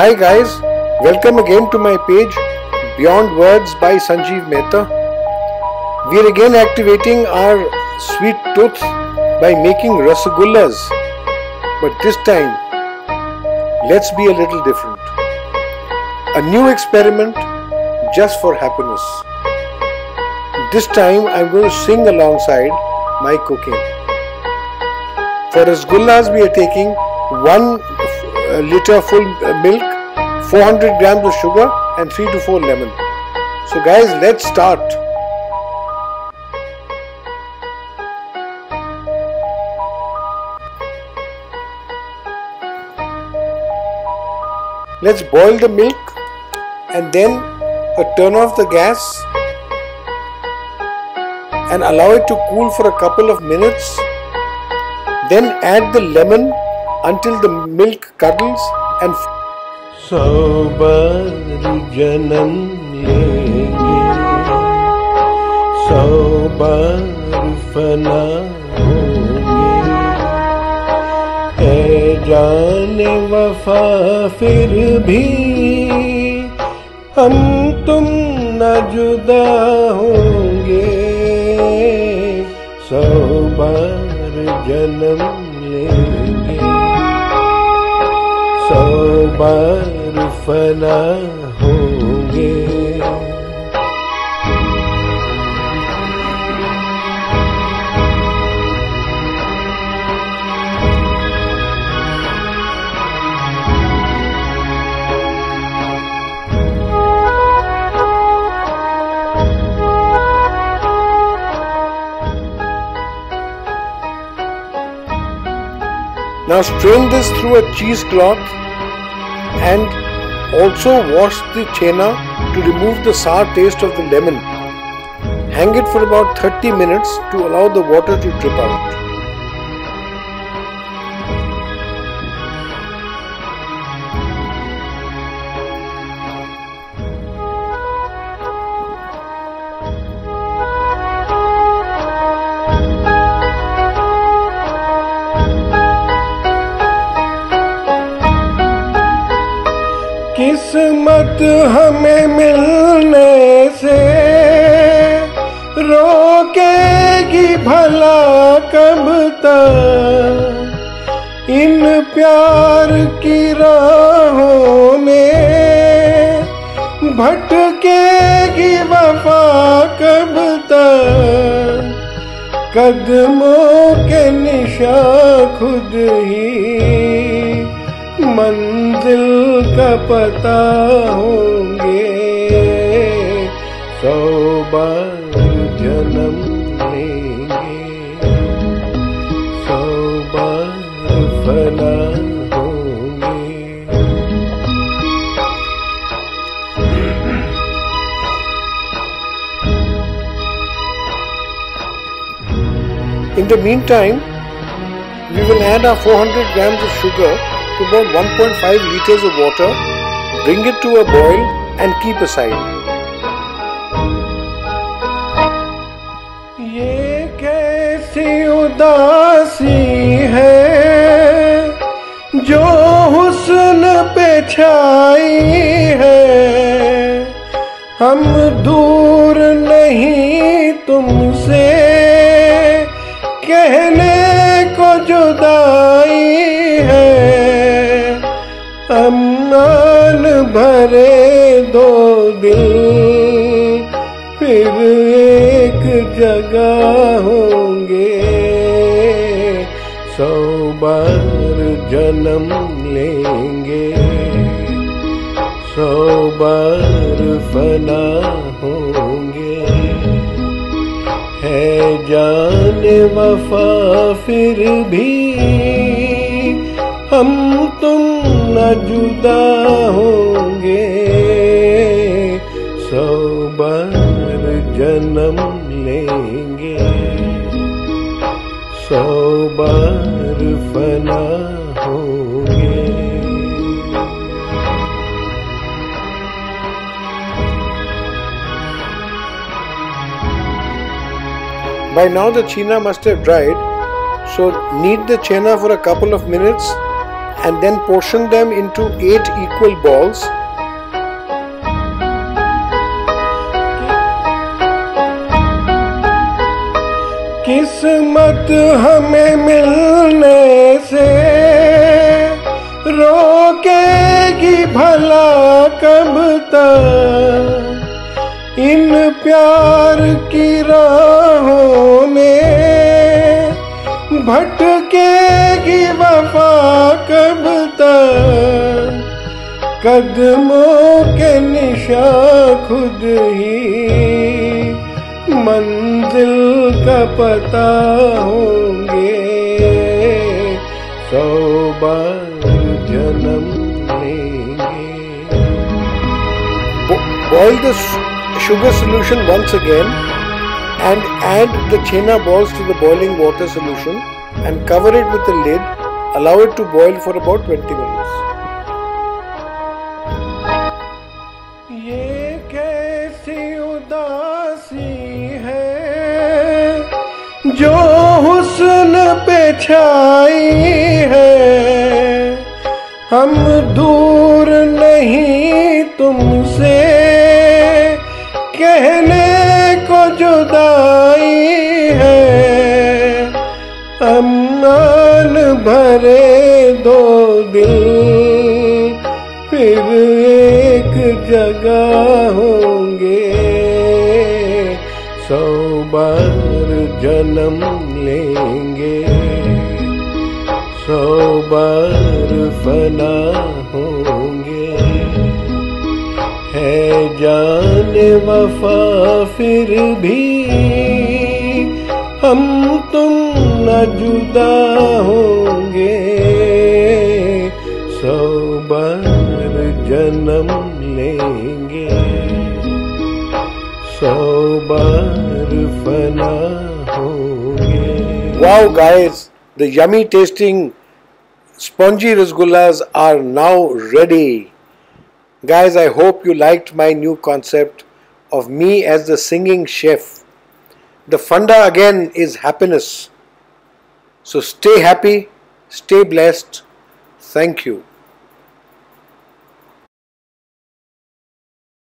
Hi guys, welcome again to my page Beyond Words by Sanjeev Mehta. We are again activating our sweet tooth by making rasagullas, but this time let's be a little different. A new experiment just for happiness. This time I'm going to sing alongside my cooking. For rasagullas we are taking 1 liter full milk, 400 grams of sugar and 3 to 4 lemon. So guys, let's start. Let's boil the milk and then turn off the gas and allow it to cool for a couple of minutes. Then add the lemon until the milk curdles and 100 बार जन्म लेंगे, 100 बार फना होंगे। है जाने वफा फिर भी हम तुम न जुदा होंगे। 100 बार जन्म लेंगे, 100 बार फना होंगे। Now strain this through a cheesecloth and also wash the chena to remove the sour taste of the lemon. Hang it for about 30 minutes to allow the water to drip out. किस्मत हमें मिलने से रोकेगी भला कब तक। इन प्यार की राहों में भटकेगी वफा कब तक। कदमों के निशान खुद ही मंजिल का पता होंगे। 100 बार जन्म लेंगे, 100 बार फना होंगे। In the meantime, we will add our 400 grams of sugar to about 1.5 liters of water, bring it to a boil and keep aside. ये कैसी उदासी है जो हुस्न पे छाई है। हम दूर नहीं तुमसे कहने को जुदाई है। अम्मान भरे दो दिल फिर एक जगह होंगे। 100 बार जन्म लेंगे, 100 बार फना होंगे। है जाने वफा फिर भी हम तुम न जुदा होंगे। 100 बार जन्म लेंगे, 100 बार फना होंगे। By now the chena must have dried, so knead the chena for a couple of minutes and then portion them into 8 equal balls. किस्मत हमें मिलने से रोकेगी भला कब तक, इन प्यार की राहों में भटकेगी वफा कब तक, कदमों के निशान खुद ही मंजिल का पता होंगे, 100 बार जन्म लेंगे। Boil the sugar solution once again and add the chena balls to the boiling water solution and cover it with a lid. Allow it to boil for about 20 minutes. ये कैसी उदासी है जो हुस्न पे छाई है, हम दूर नहीं तुमसे कहने को जुदाई है, अम्मान भरे दो दिल फिर एक जगह होंगे, 100 बार जन्म लेंगे, 100 बार फना होंगे। है जाने वफा फिर भी हम तुम न जुदा होंगे, 100 बार जन्म लेंगे, 100 बार फना होंगे। Wow guys, the yummy tasting spongy rasgullas are now ready. Guys, I hope you liked my new concept of me as the singing chef. The funda again is happiness. So stay happy, stay blessed. Thank you.